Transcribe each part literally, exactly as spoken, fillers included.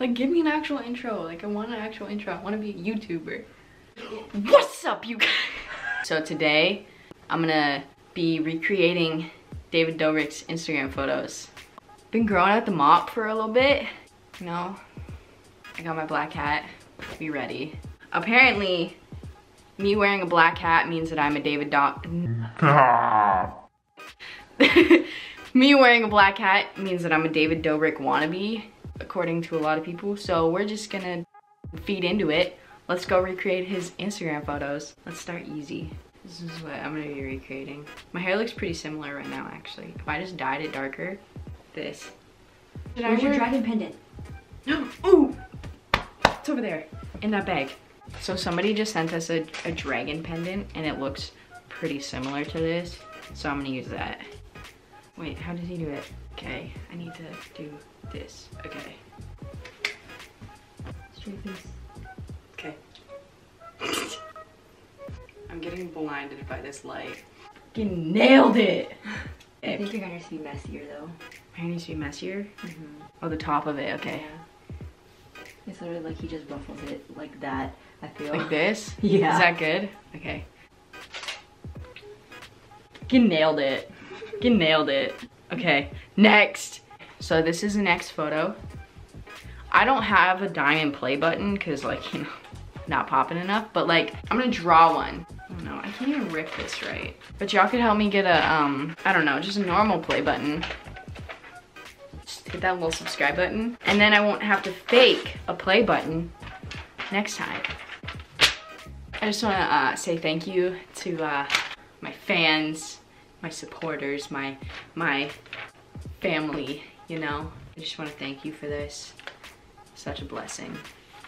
Like, give me an actual intro. Like, I want an actual intro. I want to be a YouTuber. What's up, you guys? So today, I'm gonna be recreating David Dobrik's Instagram photos. Been growing out the mop for a little bit. You know, I got my black hat. Be ready. Apparently, me wearing a black hat means that I'm a David Do- Me wearing a black hat means that I'm a David Dobrik wannabe, according to a lot of people. So we're just gonna feed into it. Let's go recreate his Instagram photos. Let's start easy. This is what I'm gonna be recreating. My hair looks pretty similar right now, actually. If I just dyed it darker, this. Did Where's I your wear... dragon pendant? Ooh! It's over there, in that bag. So somebody just sent us a, a dragon pendant, and it looks pretty similar to this. So I'm gonna use that. Wait, how does he do it? Okay, I need to do this. Okay. Straight face. Okay. I'm getting blinded by this light. You nailed it! I think your hair needs to be messier though. My hair needs to be messier? Mm-hmm. Oh, the top of it, okay. Yeah. It's sort of like he just ruffles it like that, I feel. Like this? Yeah. Is that good? Okay. You nailed it. You nailed it. Okay, next. So this is the next photo. I don't have a diamond play button because, like, you know, not popping enough, but like, I'm gonna draw one. Oh no, I can't even rip this right. But y'all could help me get a, um, I don't know, just a normal play button. Just hit that little subscribe button. And then I won't have to fake a play button next time. I just wanna uh, say thank you to uh, my fans, my supporters, my my family, you know. I just want to thank you for this. Such a blessing.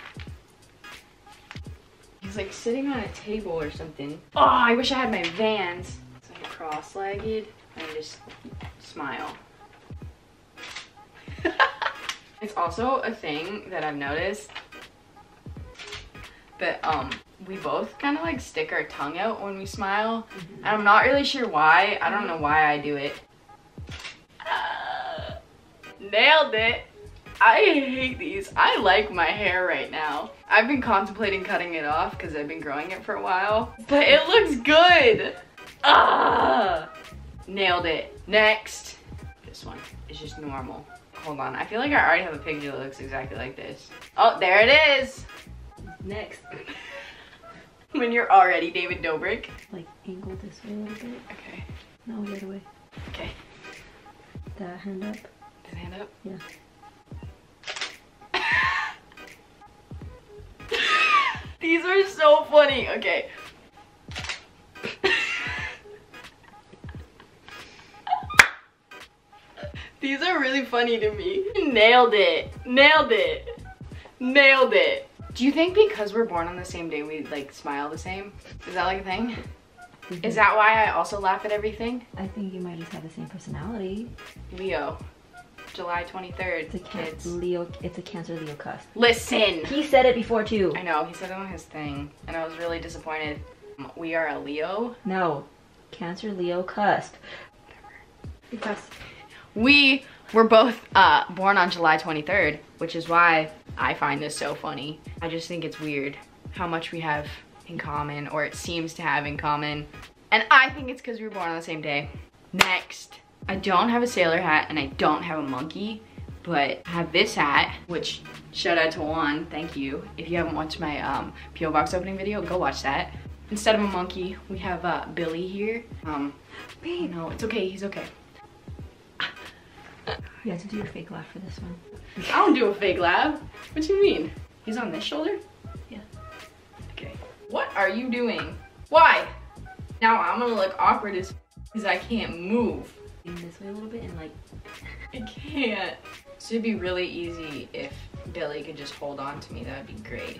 He's like sitting on a table or something. Oh, I wish I had my Vans. It's like cross-legged and just smile. It's also a thing that I've noticed that um we both kind of like stick our tongue out when we smile. Mm-hmm. And I'm not really sure why. I don't know why I do it. Uh, nailed it. I hate these. I like my hair right now. I've been contemplating cutting it off because I've been growing it for a while. But it looks good. Ah, nailed it. Next. This one is just normal. Hold on. I feel like I already have a picture that looks exactly like this. Oh, there it is. Next. When you're already David Dobrik. Like angle this way a little bit. Okay. No, the other way. Okay. That hand up. This hand up? Yeah. These are so funny. Okay. These are really funny to me. Nailed it. Nailed it. Nailed it. Do you think because we're born on the same day we like smile the same? Is that like a thing? Mm-hmm. Is that why I also laugh at everything? I think you might just have the same personality. Leo. July twenty-third, it's a kids. Leo, it's a Cancer Leo cusp. Listen! He said it before too. I know, he said it on his thing, and I was really disappointed. We are a Leo? No, Cancer Leo cusp. Because we were both uh, born on July twenty-third, which is why I find this so funny. I just think it's weird how much we have in common, or it seems to have in common. And I think it's because we were born on the same day. Next. I don't have a sailor hat and I don't have a monkey, but I have this hat, which shout out to Juan, thank you. If you haven't watched my um, P O box opening video, go watch that. Instead of a monkey, we have uh, Billy here. Um, Babe. No, it's okay, he's okay. You have to do your fake laugh for this one. I don't do a fake laugh. What do you mean? He's on this shoulder? Yeah. Okay. What are you doing? Why? Now I'm gonna look awkward as because I can't move. This way a little bit and like I can't. So it'd be really easy if Billy could just hold on to me. That would be great.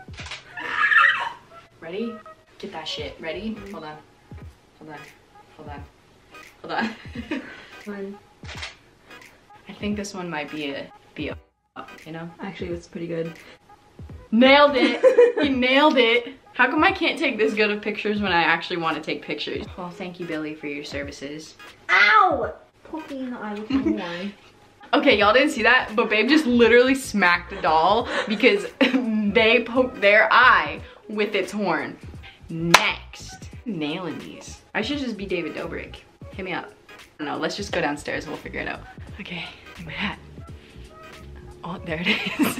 Ready? Get that shit. Ready? Mm-hmm. Hold on. Hold on. Hold on. Hold on. One. I think this one might be a be a you know? Actually, it's pretty good. Nailed it. You nailed it. How come I can't take this good of pictures when I actually want to take pictures? Well, thank you, Billy, for your services. Ow! Poke me in the eye with my horn. Okay, y'all didn't see that, but Babe just literally smacked the doll because they poked their eye with its horn. Next, nailing these. I should just be David Dobrik. Hit me up. I don't know, let's just go downstairs and we'll figure it out. Okay, my hat. Oh, there it is.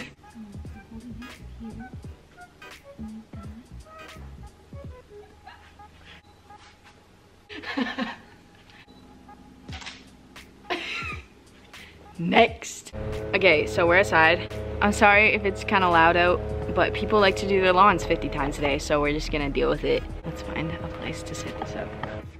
Next. Okay, so we're outside. I'm sorry if it's kind of loud out, but people like to do their lawns fifty times a day, so we're just gonna deal with it. Let's find a place to set this up.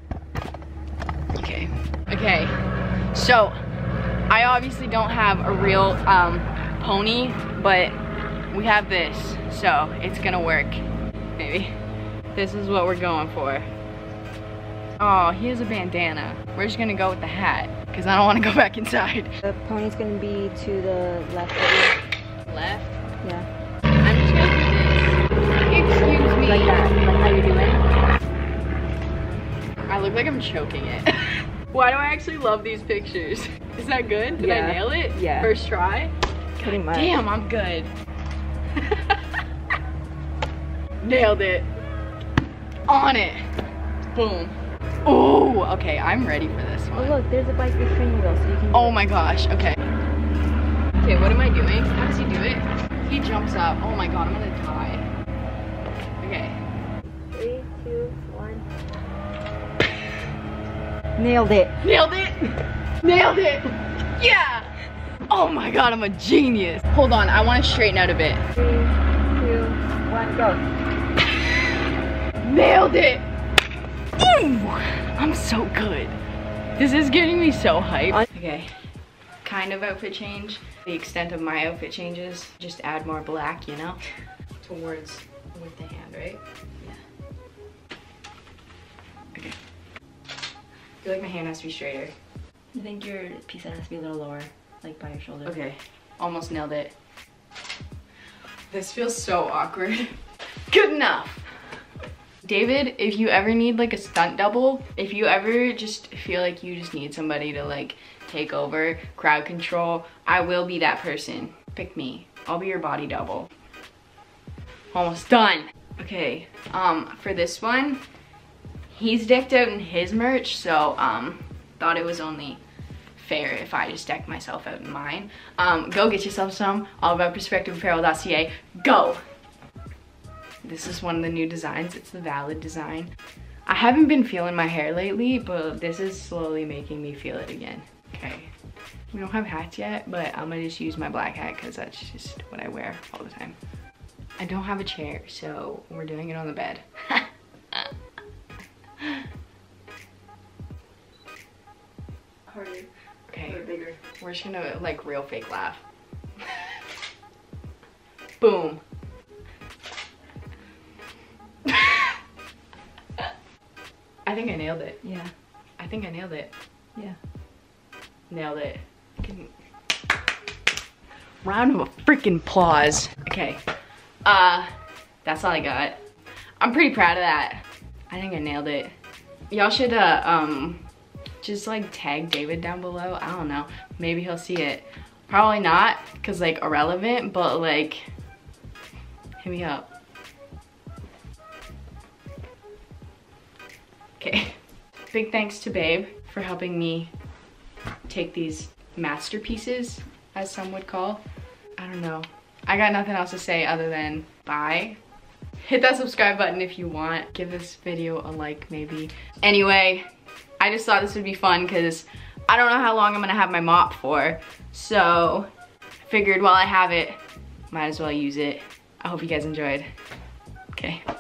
Okay. Okay. So, I obviously don't have a real um, pony, but we have this, so it's gonna work. Maybe. This is what we're going for. Oh, he has a bandana. We're just gonna go with the hat, because I don't want to go back inside. The pony's gonna be to the left of you. Left? Yeah. I'm just gonna do this. Excuse me. Like that, like how you're doing. I look like I'm choking it. Why do I actually love these pictures? Is that good? Did Yeah. I nail it? Yeah. First try? Pretty much. Damn, I'm good. Nailed it. On it. Boom. Oh, okay, I'm ready for this Oh one. look, there's a bike with training wheels, so you can. Oh my gosh, okay. Okay, what am I doing? How does he do it? He jumps up. Oh my god, I'm gonna die. Okay. Three, two, one. Nailed it. Nailed it! Nailed it! Yeah! Oh my god, I'm a genius. Hold on, I want to straighten out a bit. Three, two, one, go. Nailed it! Ooh, I'm so good. This is getting me so hyped. Okay, kind of outfit change. The extent of my outfit changes, just add more black, you know? Towards with the hand, right? Yeah. Okay. I feel like my hand has to be straighter. I think your piece has to be a little lower, like by your shoulder. Okay, almost nailed it. This feels so awkward. Good enough. David, if you ever need like a stunt double, if you ever just feel like you just need somebody to like take over, crowd control, I will be that person. Pick me. I'll be your body double. Almost done. Okay, um, for this one, he's decked out in his merch, so um, thought it was only fair if I just decked myself out in mine. Um, go get yourself some, all about perspective apparel dot c a. Go! This is one of the new designs. It's the Valid design. I haven't been feeling my hair lately, but this is slowly making me feel it again. Okay, we don't have hats yet, but I'm gonna just use my black hat because that's just what I wear all the time. I don't have a chair, so we're doing it on the bed. Harder. Okay, Or bigger. we're just gonna like real fake laugh. Boom. I think I nailed it. Yeah. I think I nailed it. Yeah. Nailed it. Can- Round of a freaking applause. Okay. Uh, that's all I got. I'm pretty proud of that. I think I nailed it. Y'all should uh um just like tag David down below. I don't know. Maybe he'll see it. Probably not, cause like irrelevant, but like hit me up. Okay. Big thanks to Babe for helping me take these masterpieces, as some would call. I don't know. I got nothing else to say other than bye. Hit that subscribe button if you want. Give this video a like maybe. Anyway, I just thought this would be fun because I don't know how long I'm gonna have my mop for. So figured while I have it, might as well use it. I hope you guys enjoyed. Okay.